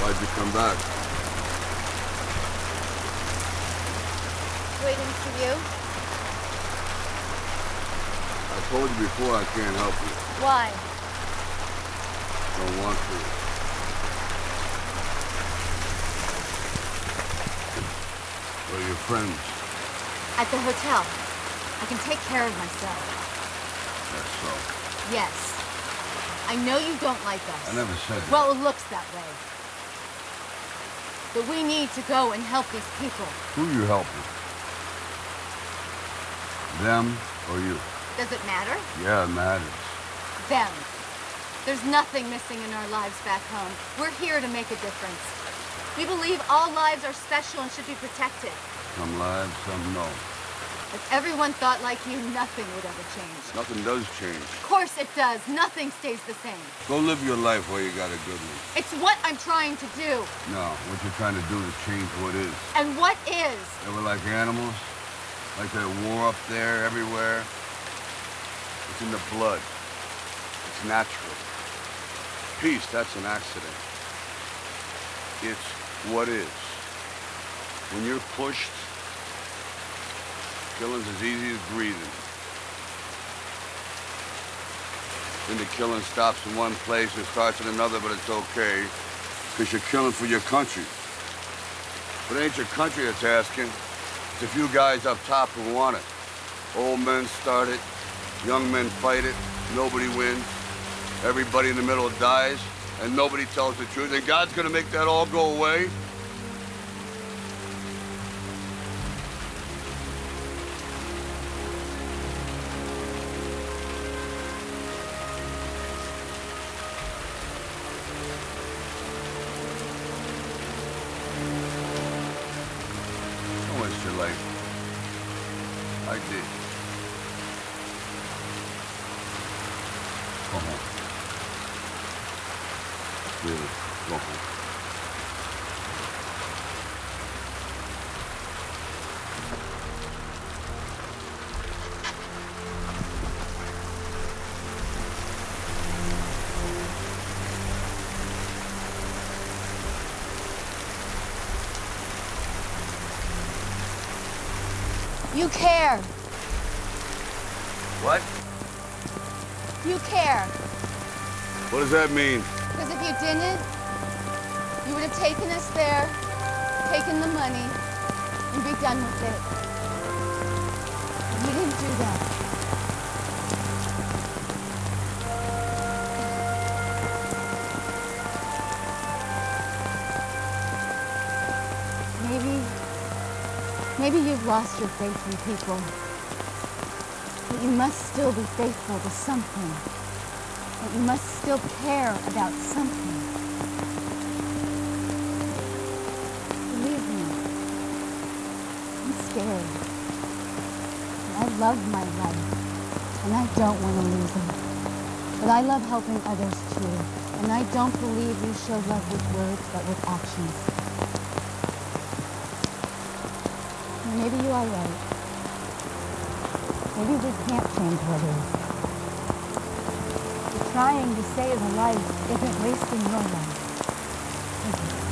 Why'd you come back? Waiting for you. I told you before I can't help you. Why? Don't want to. Where are your friends? At the hotel. I can take care of myself. That's so. Yes. I know you don't like us. I never said that. Well, it looks that way. But we need to go and help these people. Who you helping? Them or you? Does it matter? Yeah, it matters. Them. There's nothing missing in our lives back home. We're here to make a difference. We believe all lives are special and should be protected. Some lives, some no. If everyone thought like you, nothing would ever change. Nothing does change. Of course it does. Nothing stays the same. Go live your life where you got a good one. It's what I'm trying to do. No, what you're trying to do is change what is. And what is? They were like animals, like that war up there everywhere. It's in the blood. It's natural. Peace, that's an accident. It's what is. When you're pushed, killing's as easy as breathing. Then the killing stops in one place and starts in another, but it's okay, because you're killing for your country. But it ain't your country that's asking. It's a few guys up top who want it. Old men start it, young men fight it, nobody wins. Everybody in the middle dies, and nobody tells the truth. And God's gonna make that all go away? Don't waste your life. I did. Go home. Really, go home. You care. What? You care. What does that mean? Because if you didn't, you would have taken us there, taken the money, and be done with it. You didn't do that. Maybe you've lost your faith in people, but you must still be faithful to something. But you must still care about something. Believe me, I'm scared. I love my life, and I don't want to lose it. But I love helping others too, and I don't believe you show love with words, but with actions. Maybe you are right. Maybe we can't change what is. But trying to save a life isn't wasting your life, is it?